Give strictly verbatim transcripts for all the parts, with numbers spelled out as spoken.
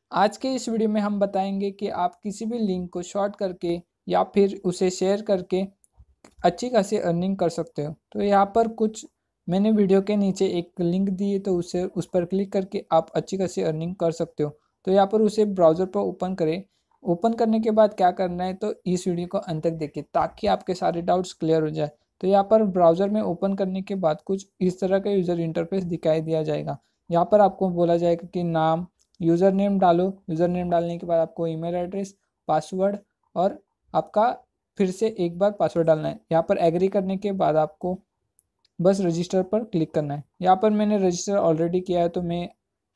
आज के इस वीडियो में हम बताएंगे कि आप किसी भी लिंक को शॉर्ट करके या फिर उसे शेयर करके अच्छी खासी अर्निंग कर सकते हो। तो यहाँ पर कुछ मैंने वीडियो के नीचे एक लिंक दी है, तो उसे उस पर क्लिक करके आप अच्छी खासी अर्निंग कर सकते हो। तो यहाँ पर उसे ब्राउज़र पर ओपन करें। ओपन करने के बाद क्या करना है, तो इस वीडियो को अंत तक देखिए ताकि आपके सारे डाउट्स क्लियर हो जाए। तो यहाँ पर ब्राउज़र में ओपन करने के बाद कुछ इस तरह का यूज़र इंटरफेस दिखाई दिया जाएगा। यहाँ पर आपको बोला जाएगा कि नाम, यूज़र नेम डालो। यूज़र नेम डालने के बाद आपको ईमेल एड्रेस, पासवर्ड और आपका फिर से एक बार पासवर्ड डालना है। यहाँ पर एग्री करने के बाद आपको बस रजिस्टर पर क्लिक करना है। यहाँ पर मैंने रजिस्टर ऑलरेडी किया है, तो मैं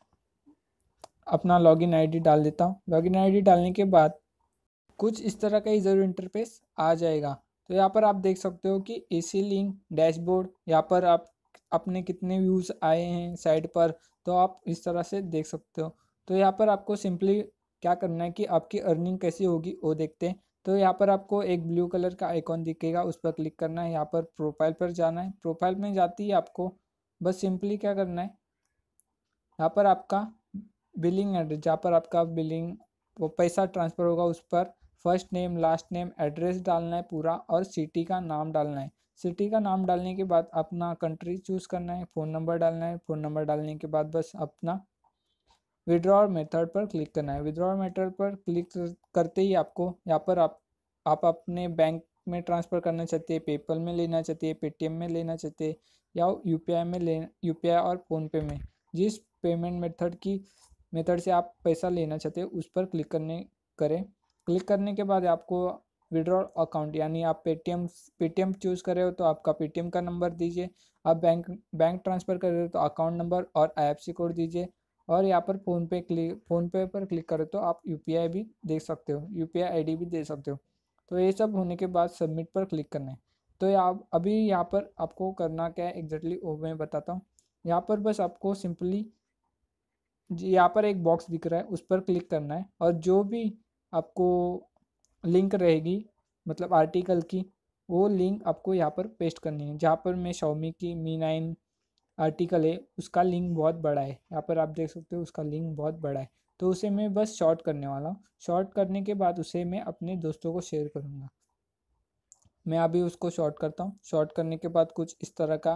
अपना लॉगिन आईडी डाल देता हूँ। लॉगिन आईडी डालने के बाद कुछ इस तरह का यूज़र इंटरफेस आ जाएगा। तो यहाँ पर आप देख सकते हो कि एसी लिंक डैशबोर्ड, यहाँ पर आप अपने कितने व्यूज़ आए हैं साइड पर, तो आप इस तरह से देख सकते हो। तो यहाँ पर आपको सिंपली क्या करना है कि आपकी अर्निंग कैसी होगी वो देखते हैं। तो यहाँ पर आपको एक ब्लू कलर का आइकॉन दिखेगा, उस पर क्लिक करना है। यहाँ पर प्रोफाइल पर जाना है। प्रोफाइल में जाती है आपको बस सिंपली क्या करना है, यहाँ पर आपका बिलिंग एड्रेस, जहाँ पर आपका बिलिंग वो पैसा ट्रांसफ़र होगा उस पर first name, last name, address डालना है पूरा और सिटी का नाम डालना है। सिटी का नाम डालने के बाद अपना कंट्री चूज़ करना है, फ़ोन नंबर डालना है। फ़ोन नंबर डालने के बाद बस अपना विड्रॉल मेथड पर क्लिक करना है। विड्रॉल मेथड पर क्लिक करते ही आपको यहाँ पर आप आप अपने बैंक में ट्रांसफ़र करना चाहते हैं, पेपल में लेना चाहते हैं, पेटीएम में लेना चाहते हैं या यूपीआई में ले यूपीआई और फ़ोनपे में, जिस पेमेंट मेथड की मेथड से आप पैसा लेना चाहते हैं उस पर क्लिक करने करें। क्लिक करने के बाद आपको विड्रॉल अकाउंट, यानी आप पेटीएम पेटीएम चूज़ कर रहे हो तो आपका पेटीएम का नंबर दीजिए। आप बैंक बैंक ट्रांसफ़र कर रहे हो तो अकाउंट नंबर और आईएफएससी कोड दीजिए। और यहाँ पर फ़ोनपे क्लिक फ़ोनपे पर क्लिक करें तो आप यूपीआई भी दे सकते हो, यूपीआई आईडी भी दे सकते हो। तो ये सब होने के बाद सबमिट पर क्लिक करना है। तो यहाँ अभी यहाँ पर आपको करना क्या है एग्जैक्टली वो मैं बताता हूँ। यहाँ पर बस आपको सिंपली जी यहाँ पर एक बॉक्स दिख रहा है, उस पर क्लिक करना है और जो भी आपको लिंक रहेगी मतलब आर्टिकल की, वो लिंक आपको यहाँ पर पेस्ट करनी है। जहाँ पर मैं शाओमी की मी नाइन आर्टिकल है उसका लिंक बहुत बड़ा है, यहाँ पर आप देख सकते हो उसका लिंक बहुत बड़ा है। तो उसे मैं बस शॉर्ट करने वाला हूँ। शॉर्ट करने के बाद उसे मैं अपने दोस्तों को शेयर करूँगा। मैं अभी उसको शॉर्ट करता हूँ। शॉर्ट करने के बाद कुछ इस तरह का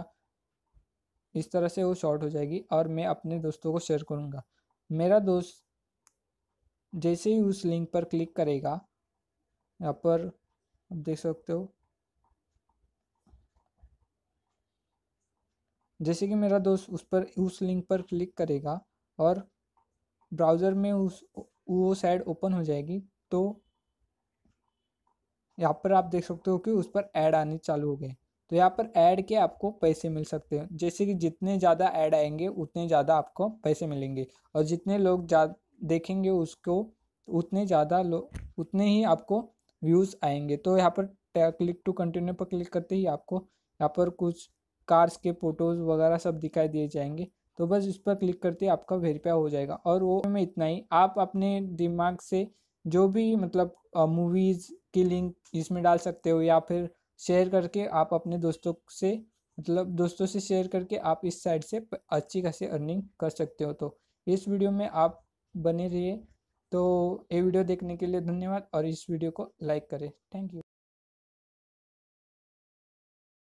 इस तरह से वो शॉर्ट हो जाएगी और मैं अपने दोस्तों को शेयर करूँगा। मेरा दोस्त जैसे ही उस लिंक पर क्लिक करेगा, यहाँ पर आप देख सकते हो जैसे कि मेरा दोस्त उस पर उस लिंक पर क्लिक करेगा और ब्राउज़र में उस वो साइट ओपन हो जाएगी। तो यहाँ पर आप देख सकते हो कि उस पर ऐड आने चालू हो गए। तो यहाँ पर ऐड के आपको पैसे मिल सकते हैं, जैसे कि जितने ज़्यादा ऐड आएंगे उतने ज़्यादा आपको पैसे मिलेंगे और जितने लोग जा देखेंगे उसको उतने ज़्यादा लोग उतने ही आपको व्यूज़ आएंगे। तो यहाँ पर क्लिक टू कंटिन्यू पर क्लिक करते ही आपको यहाँ पर कुछ कार्स के फ़ोटोज़ वगैरह सब दिखाई दिए जाएंगे। तो बस इस पर क्लिक करते ही आपका वेरीफाई हो जाएगा। और वो में इतना ही, आप अपने दिमाग से जो भी मतलब मूवीज़ की लिंक इसमें डाल सकते हो या फिर शेयर करके आप अपने दोस्तों से मतलब दोस्तों से शेयर करके आप इस साइट से अच्छी खासी अर्निंग कर सकते हो। तो इस वीडियो में आप बने रहिए। तो ये वीडियो देखने के लिए धन्यवाद और इस वीडियो को लाइक करें। Thank you.